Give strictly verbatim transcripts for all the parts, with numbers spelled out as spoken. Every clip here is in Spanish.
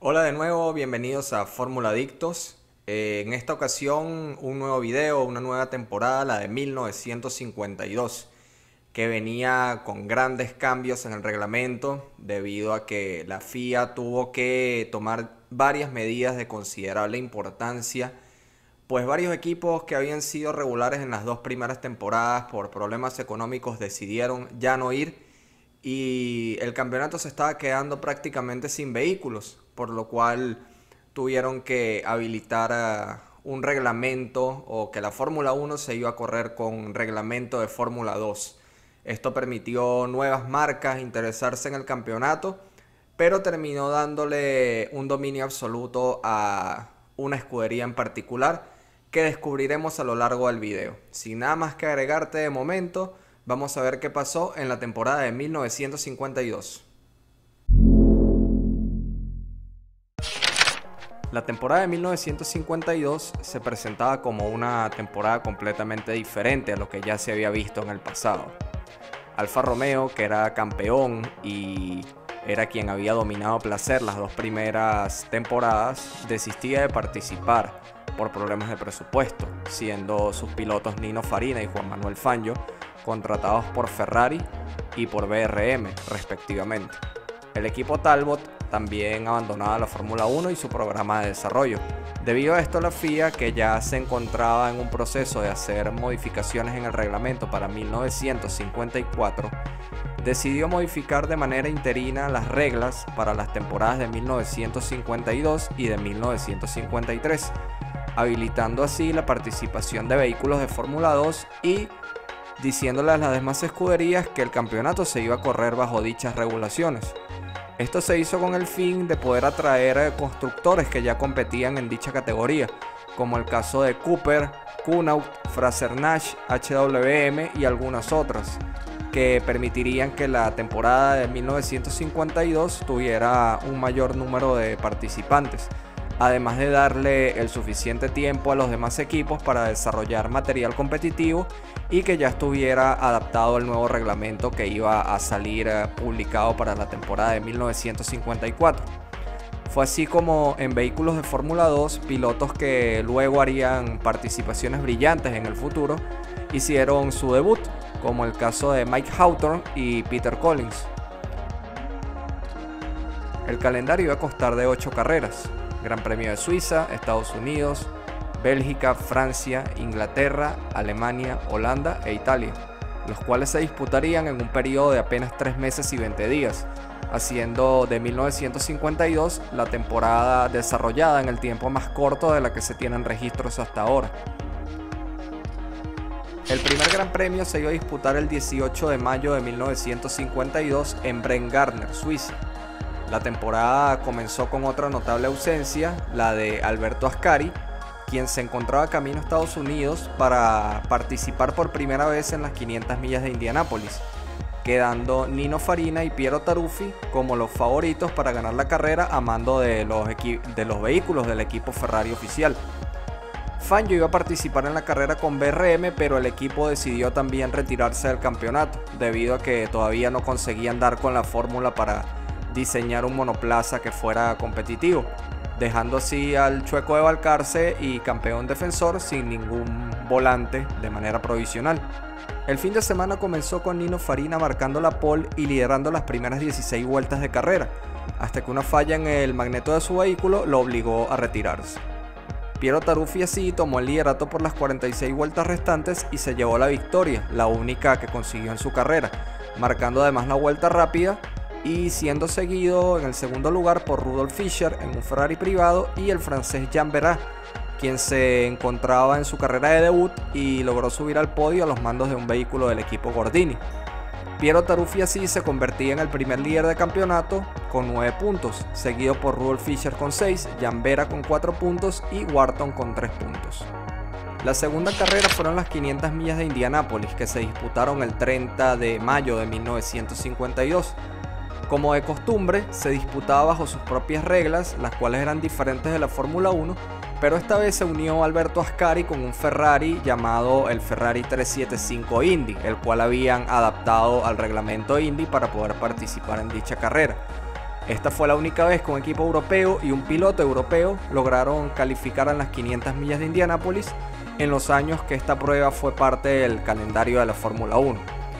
Hola de nuevo, bienvenidos a Fórmula Adictos. Eh, en esta ocasión un nuevo video, una nueva temporada, la de mil novecientos cincuenta y dos, que venía con grandes cambios en el reglamento debido a que la F I A tuvo que tomar varias medidas de considerable importancia, pues varios equipos que habían sido regulares en las dos primeras temporadas por problemas económicos decidieron ya no ir y el campeonato se estaba quedando prácticamente sin vehículos, por lo cual tuvieron que habilitar uh, un reglamento, o que la Fórmula uno se iba a correr con un reglamento de Fórmula dos. Esto permitió nuevas marcas interesarse en el campeonato, pero terminó dándole un dominio absoluto a una escudería en particular que descubriremos a lo largo del video. Sin nada más que agregarte de momento, vamos a ver qué pasó en la temporada de mil novecientos cincuenta y dos. La temporada de mil novecientos cincuenta y dos se presentaba como una temporada completamente diferente a lo que ya se había visto en el pasado. Alfa Romeo, que era campeón y era quien había dominado a placer las dos primeras temporadas, desistía de participar por problemas de presupuesto, siendo sus pilotos Nino Farina y Juan Manuel Fangio contratados por Ferrari y por B R M respectivamente. El equipo Talbot también abandonaba la Fórmula uno y su programa de desarrollo. Debido a esto, la F I A, que ya se encontraba en un proceso de hacer modificaciones en el reglamento para mil novecientos cincuenta y cuatro, decidió modificar de manera interina las reglas para las temporadas de mil novecientos cincuenta y dos y de mil novecientos cincuenta y tres, habilitando así la participación de vehículos de Fórmula dos y diciéndole a las demás escuderías que el campeonato se iba a correr bajo dichas regulaciones. Esto se hizo con el fin de poder atraer constructores que ya competían en dicha categoría, como el caso de Cooper, Kunaut, Frazer-Nash, H W M y algunas otras, que permitirían que la temporada de mil novecientos cincuenta y dos tuviera un mayor número de participantes, además de darle el suficiente tiempo a los demás equipos para desarrollar material competitivo y que ya estuviera adaptado al nuevo reglamento que iba a salir eh, publicado para la temporada de mil novecientos cincuenta y cuatro. Fue así como en vehículos de Fórmula dos, pilotos que luego harían participaciones brillantes en el futuro hicieron su debut, como el caso de Mike Hawthorne y Peter Collins. El calendario iba a constar de ocho carreras: Gran Premio de Suiza, Estados Unidos, Bélgica, Francia, Inglaterra, Alemania, Holanda e Italia, los cuales se disputarían en un periodo de apenas tres meses y veinte días, haciendo de mil novecientos cincuenta y dos la temporada desarrollada en el tiempo más corto de la que se tienen registros hasta ahora. El primer Gran Premio se iba a disputar el dieciocho de mayo de mil novecientos cincuenta y dos en Bremgarten, Suiza. La temporada comenzó con otra notable ausencia, la de Alberto Ascari, quien se encontraba camino a Estados Unidos para participar por primera vez en las quinientas millas de Indianápolis, quedando Nino Farina y Piero Taruffi como los favoritos para ganar la carrera a mando de los, de los vehículos del equipo Ferrari oficial. Fangio iba a participar en la carrera con B R M, pero el equipo decidió también retirarse del campeonato, debido a que todavía no conseguían dar con la fórmula para diseñar un monoplaza que fuera competitivo, dejando así al Chueco de Valcarce y campeón defensor sin ningún volante de manera provisional. El fin de semana comenzó con Nino Farina marcando la pole y liderando las primeras dieciséis vueltas de carrera, hasta que una falla en el magneto de su vehículo lo obligó a retirarse. Piero Taruffi así tomó el liderato por las cuarenta y seis vueltas restantes y se llevó la victoria, la única que consiguió en su carrera, marcando además la vuelta rápida y siendo seguido en el segundo lugar por Rudolf Fischer en un Ferrari privado y el francés Jean Verat, quien se encontraba en su carrera de debut y logró subir al podio a los mandos de un vehículo del equipo Gordini. Piero Taruffi así se convertía en el primer líder de campeonato con nueve puntos, seguido por Rudolf Fischer con seis, Jean Verat con cuatro puntos y Wharton con tres puntos. La segunda carrera fueron las quinientas millas de Indianápolis, que se disputaron el treinta de mayo de mil novecientos cincuenta y dos. Como de costumbre, se disputaba bajo sus propias reglas, las cuales eran diferentes de la Fórmula uno, pero esta vez se unió Alberto Ascari con un Ferrari llamado el Ferrari trescientos setenta y cinco Indy, el cual habían adaptado al reglamento Indy para poder participar en dicha carrera. Esta fue la única vez que un equipo europeo y un piloto europeo lograron calificar en las quinientas millas de Indianápolis en los años que esta prueba fue parte del calendario de la Fórmula uno.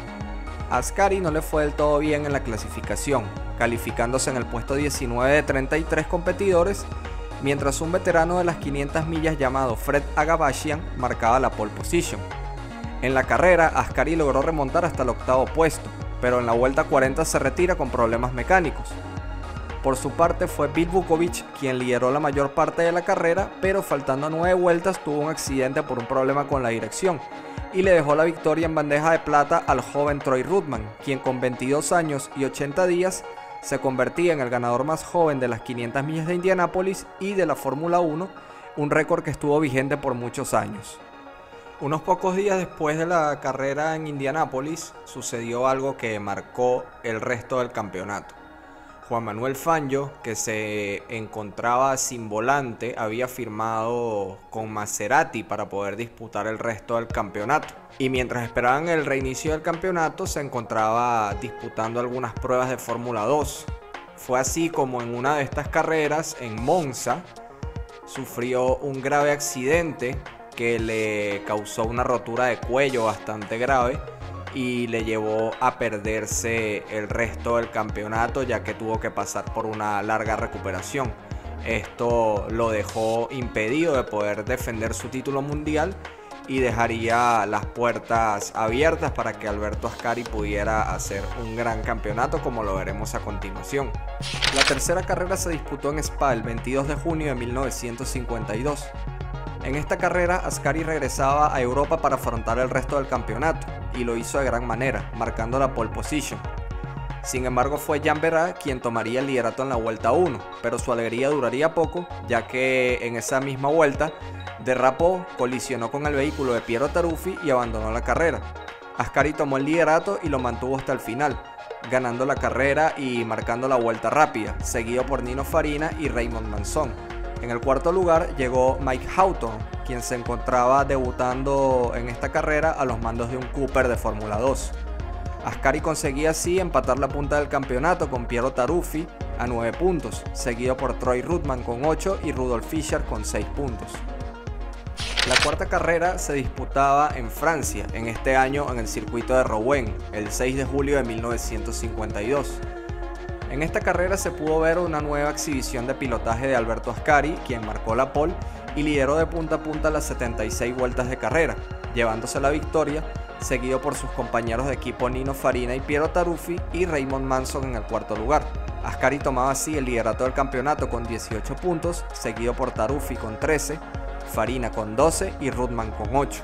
A Ascari no le fue del todo bien en la clasificación, calificándose en el puesto diecinueve de treinta y tres competidores, mientras un veterano de las quinientas millas llamado Fred Agabashian marcaba la pole position. En la carrera, Ascari logró remontar hasta el octavo puesto, pero en la vuelta cuarenta se retira con problemas mecánicos. Por su parte fue Bill Vukovich quien lideró la mayor parte de la carrera, pero faltando nueve vueltas tuvo un accidente por un problema con la dirección y le dejó la victoria en bandeja de plata al joven Troy Ruttman, quien con veintidós años y ochenta días se convertía en el ganador más joven de las quinientas millas de Indianápolis y de la Fórmula uno, un récord que estuvo vigente por muchos años. Unos pocos días después de la carrera en Indianápolis sucedió algo que marcó el resto del campeonato. Juan Manuel Fangio, que se encontraba sin volante, había firmado con Maserati para poder disputar el resto del campeonato. Y mientras esperaban el reinicio del campeonato, se encontraba disputando algunas pruebas de Fórmula dos. Fue así como en una de estas carreras, en Monza, sufrió un grave accidente que le causó una rotura de cuello bastante grave y le llevó a perderse el resto del campeonato, ya que tuvo que pasar por una larga recuperación. Esto lo dejó impedido de poder defender su título mundial y dejaría las puertas abiertas para que Alberto Ascari pudiera hacer un gran campeonato, como lo veremos a continuación. La tercera carrera se disputó en Spa el veintidós de junio de mil novecientos cincuenta y dos. En esta carrera, Ascari regresaba a Europa para afrontar el resto del campeonato, y lo hizo de gran manera, marcando la pole position. Sin embargo, fue Jan Berrat quien tomaría el liderato en la vuelta uno, pero su alegría duraría poco, ya que en esa misma vuelta derrapó, colisionó con el vehículo de Piero Taruffi y abandonó la carrera. Ascari tomó el liderato y lo mantuvo hasta el final, ganando la carrera y marcando la vuelta rápida, seguido por Nino Farina y Raymond Manson. En el cuarto lugar llegó Mike Hawthorn, quien se encontraba debutando en esta carrera a los mandos de un Cooper de Fórmula dos. Ascari conseguía así empatar la punta del campeonato con Piero Taruffi a nueve puntos, seguido por Troy Ruttman con ocho y Rudolf Fischer con seis puntos. La cuarta carrera se disputaba en Francia, en este año en el circuito de Rouen, el seis de julio de mil novecientos cincuenta y dos. En esta carrera se pudo ver una nueva exhibición de pilotaje de Alberto Ascari, quien marcó la pole y lideró de punta a punta las setenta y seis vueltas de carrera, llevándose la victoria, seguido por sus compañeros de equipo Nino Farina y Piero Taruffi y Raymond Manson en el cuarto lugar. Ascari tomaba así el liderato del campeonato con dieciocho puntos, seguido por Taruffi con trece, Farina con doce y Ruttman con ocho.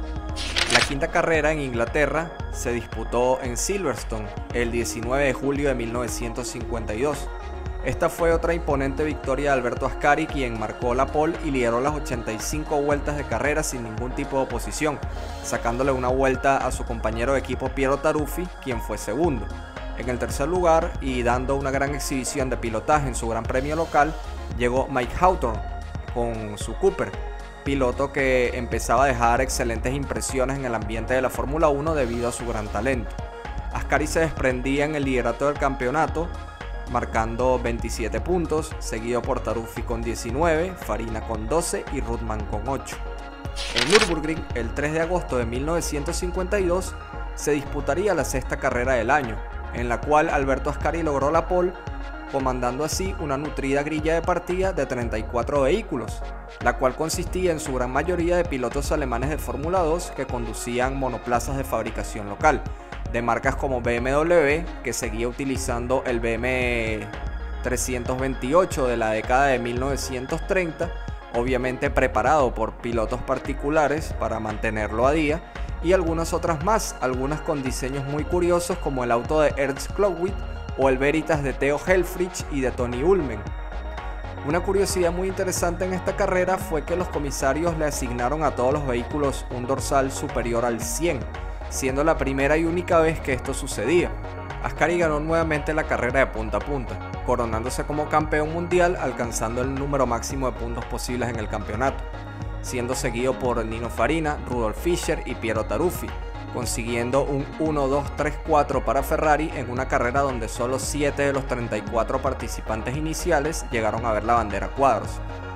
La quinta carrera en Inglaterra se disputó en Silverstone el diecinueve de julio de mil novecientos cincuenta y dos. Esta fue otra imponente victoria de Alberto Ascari, quien marcó la pole y lideró las ochenta y cinco vueltas de carrera sin ningún tipo de oposición, sacándole una vuelta a su compañero de equipo Piero Taruffi, quien fue segundo. En el tercer lugar, y dando una gran exhibición de pilotaje en su gran premio local, llegó Mike Hawthorn con su Cooper, piloto que empezaba a dejar excelentes impresiones en el ambiente de la Fórmula uno debido a su gran talento. Ascari se desprendía en el liderato del campeonato, marcando veintisiete puntos, seguido por Taruffi con diecinueve, Farina con doce y Ruttman con ocho. En Nürburgring, el tres de agosto de mil novecientos cincuenta y dos, se disputaría la sexta carrera del año, en la cual Alberto Ascari logró la pole, comandando así una nutrida grilla de partida de treinta y cuatro vehículos, la cual consistía en su gran mayoría de pilotos alemanes de Fórmula dos que conducían monoplazas de fabricación local, de marcas como B M W, que seguía utilizando el B M trescientos veintiocho de la década de mil novecientos treinta, obviamente preparado por pilotos particulares para mantenerlo a día, y algunas otras más, algunas con diseños muy curiosos como el auto de Ernst Klowitz o el Veritas de Theo Helfrich y de Tony Ullman. Una curiosidad muy interesante en esta carrera fue que los comisarios le asignaron a todos los vehículos un dorsal superior al cien, siendo la primera y única vez que esto sucedía. Ascari ganó nuevamente la carrera de punta a punta, coronándose como campeón mundial, alcanzando el número máximo de puntos posibles en el campeonato, siendo seguido por Nino Farina, Rudolf Fischer y Piero Taruffi, consiguiendo un uno dos tres cuatro para Ferrari en una carrera donde solo siete de los treinta y cuatro participantes iniciales llegaron a ver la bandera a cuadros.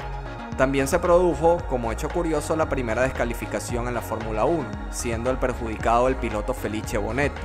También se produjo, como hecho curioso, la primera descalificación en la Fórmula uno, siendo el perjudicado el piloto Felice Bonetto.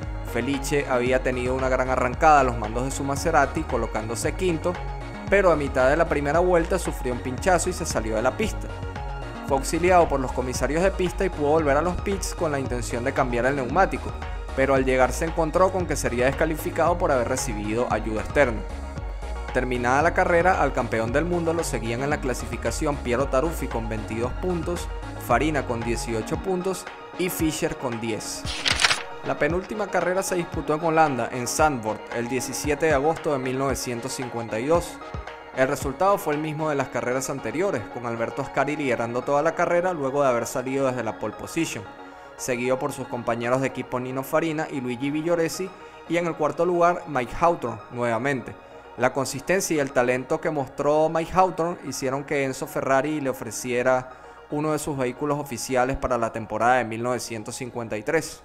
Felice había tenido una gran arrancada a los mandos de su Maserati, colocándose quinto, pero a mitad de la primera vuelta sufrió un pinchazo y se salió de la pista. Fue auxiliado por los comisarios de pista y pudo volver a los pits con la intención de cambiar el neumático, pero al llegar se encontró con que sería descalificado por haber recibido ayuda externa. Terminada la carrera, al campeón del mundo lo seguían en la clasificación Piero Taruffi con veintidós puntos, Farina con dieciocho puntos y Fischer con diez. La penúltima carrera se disputó en Holanda, en Zandvoort, el diecisiete de agosto de mil novecientos cincuenta y dos. El resultado fue el mismo de las carreras anteriores, con Alberto Ascari liderando toda la carrera luego de haber salido desde la pole position, seguido por sus compañeros de equipo Nino Farina y Luigi Villoresi, y en el cuarto lugar Mike Hawthorn nuevamente. La consistencia y el talento que mostró Mike Hawthorn hicieron que Enzo Ferrari le ofreciera uno de sus vehículos oficiales para la temporada de mil novecientos cincuenta y tres.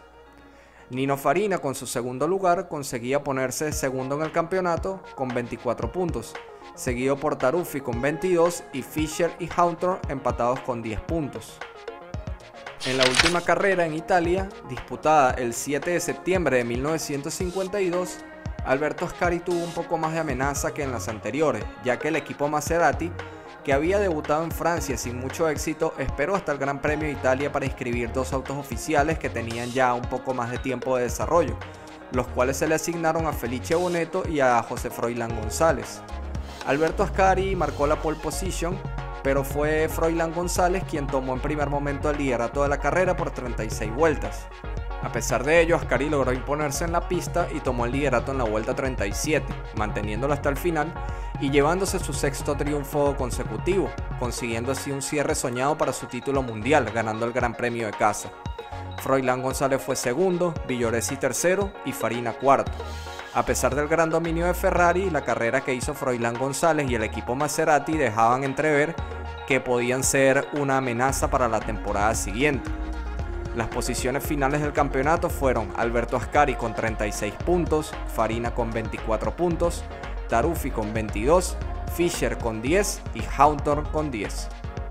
Nino Farina, con su segundo lugar, conseguía ponerse segundo en el campeonato con veinticuatro puntos, seguido por Taruffi con veintidós y Fischer y Hawthorn empatados con diez puntos. En la última carrera en Italia, disputada el siete de septiembre de mil novecientos cincuenta y dos, Alberto Ascari tuvo un poco más de amenaza que en las anteriores, ya que el equipo Maserati, que había debutado en Francia sin mucho éxito, esperó hasta el Gran Premio de Italia para inscribir dos autos oficiales que tenían ya un poco más de tiempo de desarrollo, los cuales se le asignaron a Felice Bonetto y a José Froilán González. Alberto Ascari marcó la pole position, pero fue Froilán González quien tomó en primer momento el liderato de la carrera por treinta y seis vueltas. A pesar de ello, Ascari logró imponerse en la pista y tomó el liderato en la vuelta treinta y siete, manteniéndolo hasta el final y llevándose su sexto triunfo consecutivo, consiguiendo así un cierre soñado para su título mundial, ganando el Gran Premio de casa. Froilán González fue segundo, Villoresi tercero y Farina cuarto. A pesar del gran dominio de Ferrari, la carrera que hizo Froilán González y el equipo Maserati dejaban entrever que podían ser una amenaza para la temporada siguiente. Las posiciones finales del campeonato fueron Alberto Ascari con treinta y seis puntos, Farina con veinticuatro puntos, Taruffi con veintidós, Fischer con diez y Hawthorn con diez.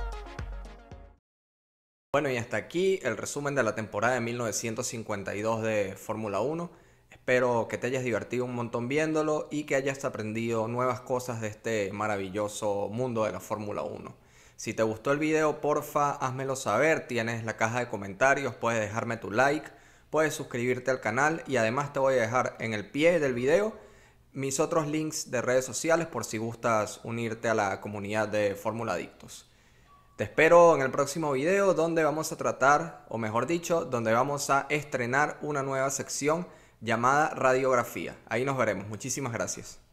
Bueno, y hasta aquí el resumen de la temporada de mil novecientos cincuenta y dos de Fórmula uno. Espero que te hayas divertido un montón viéndolo y que hayas aprendido nuevas cosas de este maravilloso mundo de la Fórmula uno. Si te gustó el video, porfa, házmelo saber, tienes la caja de comentarios, puedes dejarme tu like, puedes suscribirte al canal y además te voy a dejar en el pie del video mis otros links de redes sociales por si gustas unirte a la comunidad de Fórmula Adictos. Te espero en el próximo video donde vamos a tratar, o mejor dicho, donde vamos a estrenar una nueva sección llamada Radiografía. Ahí nos veremos. Muchísimas gracias.